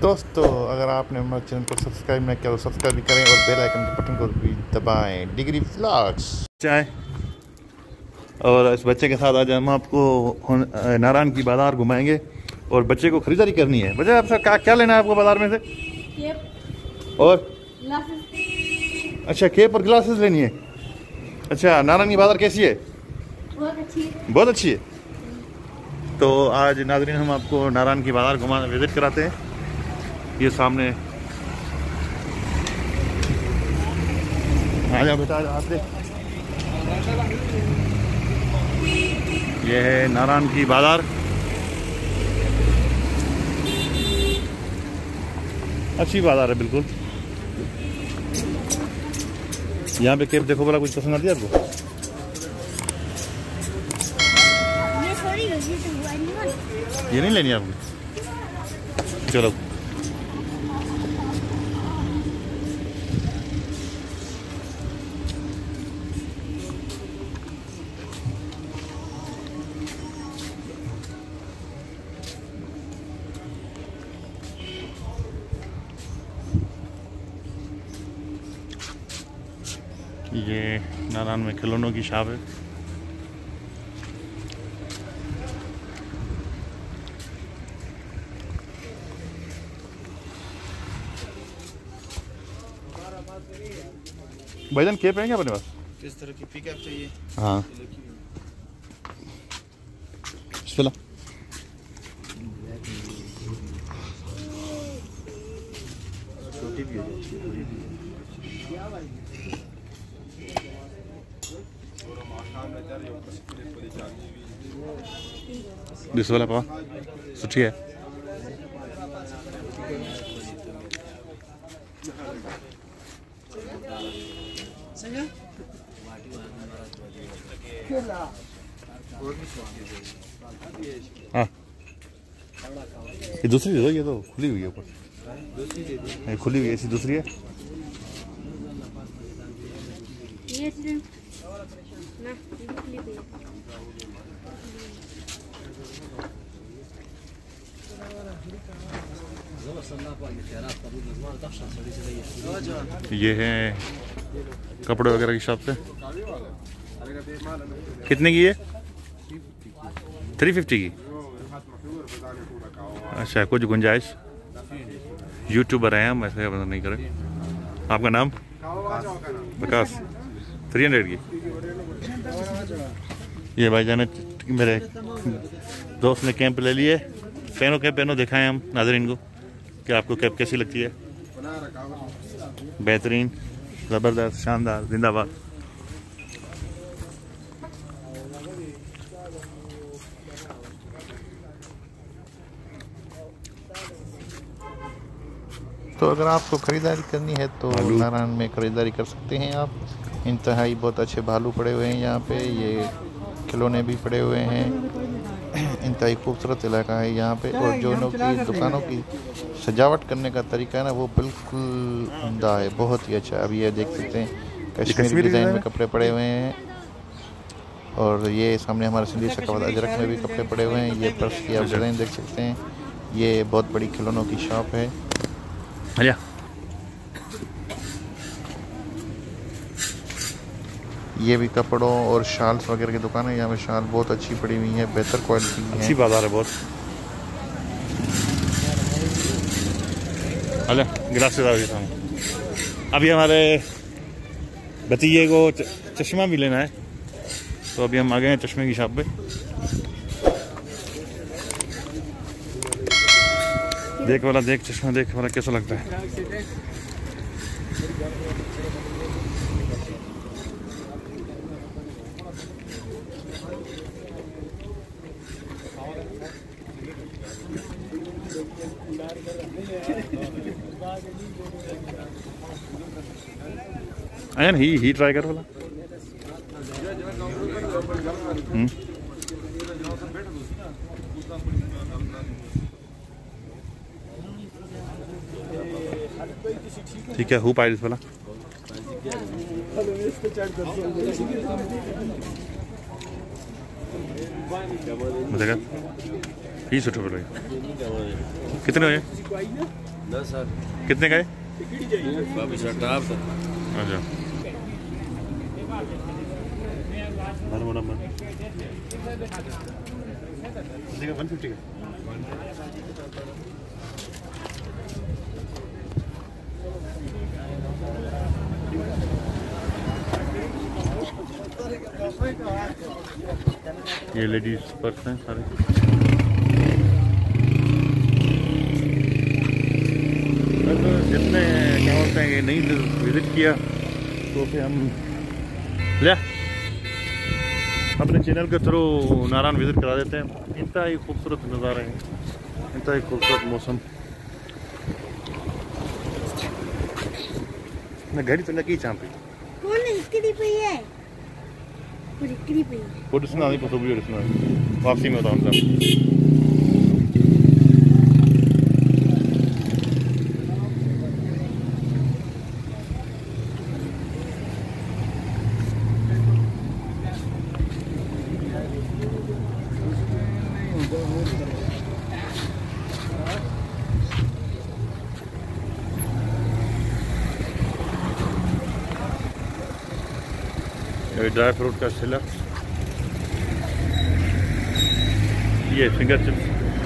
दोस्तों अगर आपने हमारे चैनल को सब्सक्राइब नहीं किया तो सब्सक्राइब भी करें और बेल आइकन के बटन को भी दबाएं। डिग्री व्लॉग्स चाय और इस बच्चे के साथ आज हम आपको नारायण की बाजार घुमाएंगे और बच्चे को खरीदारी करनी है। बच्चे आप सर क्या लेना है आपको बाजार में से? केप और ग्लासेस। अच्छा, केप और ग्लासेस लेनी है। अच्छा, नारायण की बाजार कैसी है? बहुत अच्छी है। बहुत अच्छी है। तो आज नाज़रीन हम आपको नारायण की बाजार घुमा विजिट कराते हैं। ये सामने आ जाओ बेटा, आते। ये है नारायण की बाजार। अच्छी बाजार है बिल्कुल। यहाँ पे केप देखो, बोला कुछ पसंद आती है आपको? ये नहीं लेनी आपको? चलो ये नारायण में खिलौनों की शॉप है। भाईजान केप है क्या अपने पास? किस तरह की पिकअप चाहिए? हाँ चला। छोटी भी है, बड़ी भी है। दिस वाला पा सुठी है। हाँ ये दूसरी दे दो, ये तो खुली हुई है ऊपर। ये खुली हुई है, ऐसी दूसरी है। ये है कपड़े वगैरह की शॉप से। कितने की है? 350 की। अच्छा, कुछ गुंजाइश? यूट्यूबर हैं हम, ऐसे पसंद नहीं करें। आपका नाम? विकास। 300 की। ये भाईजान ने मेरे दोस्त ने कैंप ले लिए। पहनो दिखाएं हम नाज़रीन को कि आपको कैप कैसी लगती है। बेहतरीन, ज़बरदस्त, शानदार, जिंदाबाद। तो अगर आपको ख़रीदारी करनी है तो नारायण में ख़रीदारी कर सकते हैं आप। इंतहाई बहुत अच्छे भालू पड़े हुए हैं यहाँ पे। ये खिलौने भी पड़े हुए हैं। इंतहाई खूबसूरत इलाका है यहाँ पे। और जो लोग की दुकानों की सजावट करने का तरीका है ना, वो बिल्कुल उम्दा है, बहुत ही अच्छा। अभी ये देख सकते हैं कश्मीरी डिज़ाइन में कपड़े पड़े हुए हैं। और ये सामने हमारे सिंधी सकावत अजरक में भी कपड़े पड़े हुए हैं। ये पर्स की आप डिज़ाइन देख सकते हैं। ये बहुत बड़ी खिलौनों की शॉप है। अच्छा, ये भी कपड़ों और शॉल्स वगैरह की दुकान है। यहाँ पे शॉल बहुत अच्छी पड़ी हुई है, बेहतर क्वालिटी की है। अच्छी बाजार है बहुत। अरे ग्लासेस अभी हमारे भतीजे को चश्मा भी लेना है, तो अभी हम आ गए हैं चश्मे की शॉप पे। देख चश्मा देख वाला कैसा लगता है। अयन ही ट्राई कर वाला। ठीक है, हु पाइल वाला। बताएगा 20 रुपये कितने हुए? 10 सर कितने का है? बाबी सर टॉप सर। अच्छा देखो 150 का। ये लेडीज पर्स हैं सारे। जितने क्या बोलते हैं ये नहीं विजिट किया तो फिर हम ले अपने चैनल के थ्रू नारायण विजिट करा देते हैं। इतना ही खूबसूरत नज़ारे हैं, इतना ही खूबसूरत मौसम। मैं घड़ी तो लगी चाह पे फोटो सुना नहीं फोटो वीडियो सुना वापसी में बताऊँ साहब। ड्राई फ्रूट का ठेला, ये फिंगर चिप्स,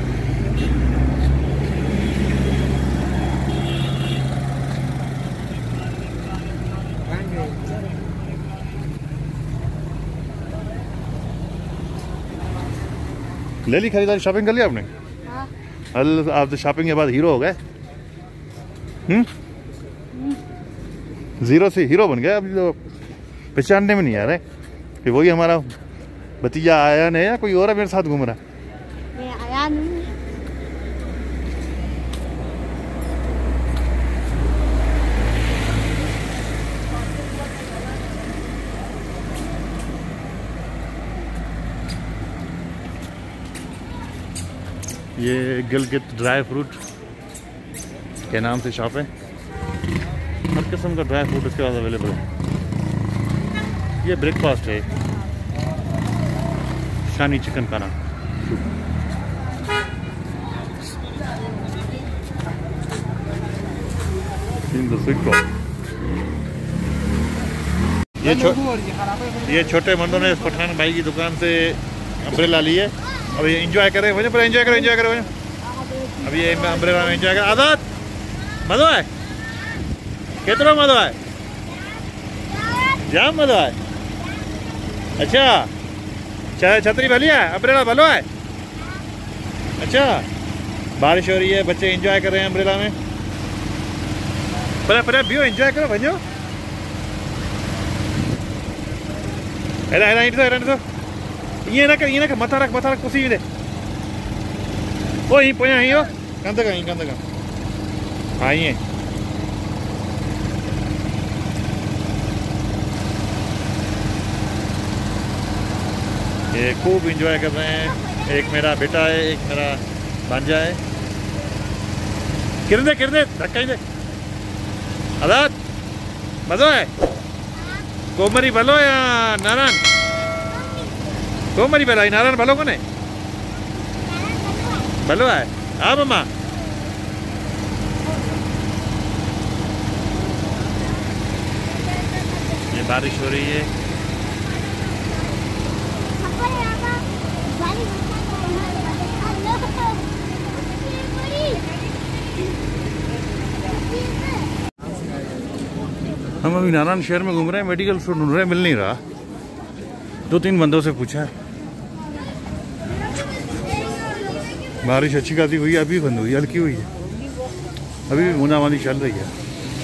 ले ली खरीदारी, शॉपिंग कर लिया आपने? हाँ। आप तो शॉपिंग के बाद हीरो हो गए। जीरो से हीरो बन गए। अभी तो पहचानने में नहीं आ रहे कि वही हमारा भतीजा आया नहीं या कोई और है मेरे साथ घूम रहा। आया नहीं। ये गिलगित ड्राई फ्रूट के नाम से शॉप है। हर किस्म का ड्राई फ्रूट इसके पास अवेलेबल है। ये ब्रेकफास्ट है, शानी चिकन खाना। ये छोटे मर्दों ने पठान भाई की दुकान से अम्ब्रेला ली है। अब ये एंजॉय करें, वजह पर एंजॉय करो, एंजॉय करो। अब ये अम्ब्रेला में एंजॉय करें। आजाद मज़ो है, कितना मज़ो है, जाम मज़ो है। अच्छा छतरी भली है, अम्ब्रेला भलो है। अच्छा बारिश हो रही है, बच्चे एंजॉय कर रहे हैं अम्ब्रेला में। पर बियो एंजॉय करो वञो। हेला हेला ईंदो तो ये न कर मथा रख कुसी दे। ओ ही पोया ही हो कंद का हाँ ये खूब इंजॉय कर रहे हैं। एक मेरा बेटा है, एक मेरा भांजा है। किरने धक्का ही दे। आजाद मज़ो है। कोमरी भलो या नारायण? कोमरी भलो, नारायण भलो कोने भलो है। हाँ मम्मा ये बारिश हो रही है। हम अभी नारायण शहर में घूम रहे हैं, मेडिकल स्टोर ढूंढ रहे हैं, मिल नहीं रहा। 2-3 बंदों से पूछा है। बारिश अच्छी खासी हुई है, अभी बंद हुई, हल्की हुई है, अभी भी बूंदाबांदी चल रही है।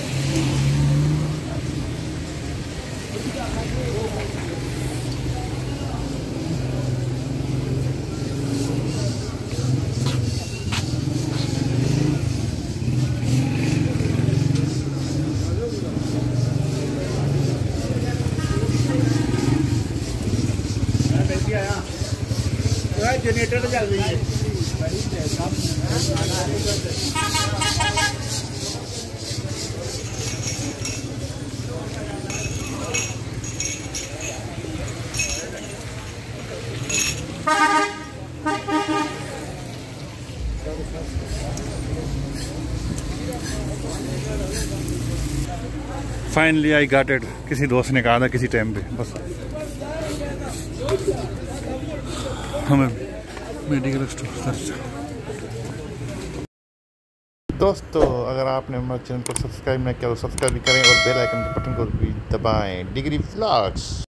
जनरेटर चल रही है। Finally I got it. किसी दोस्त ने कहा था किसी टाइम पे, बस हमें मेडिकल स्टोर से। दोस्तों अगर आपने हमारे चैनल को सब्सक्राइब नहीं किया तो सब्सक्राइब भी करें और बेल आइकन के बटन को भी दबाएं। Degree vlogs.